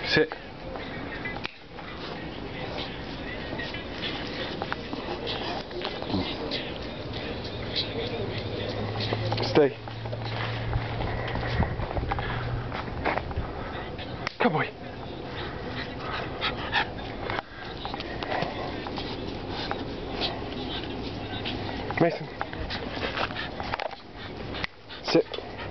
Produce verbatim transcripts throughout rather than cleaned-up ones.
Sit. Stay. Come boy. Mason. Sit.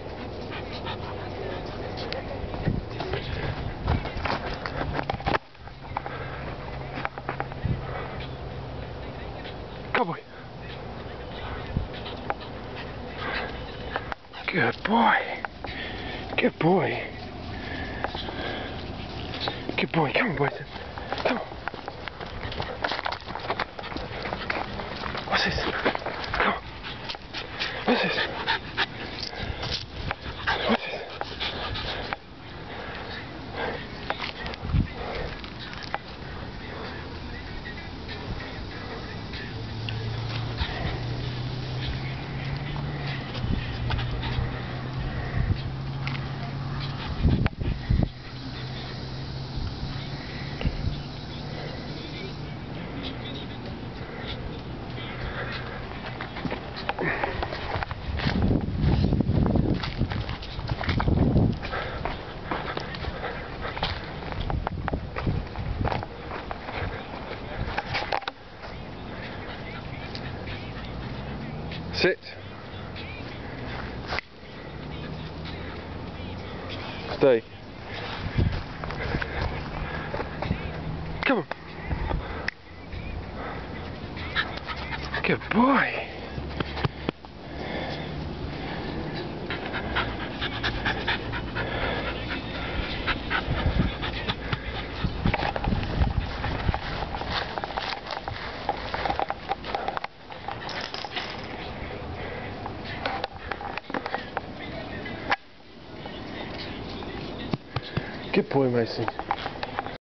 Come boy. Good boy. Good boy. Good boy. Come on, boy. Come on. What's this? Come on. What's this? What's this? Sit. Stay. Come on. Good boy. Good boy, Mason.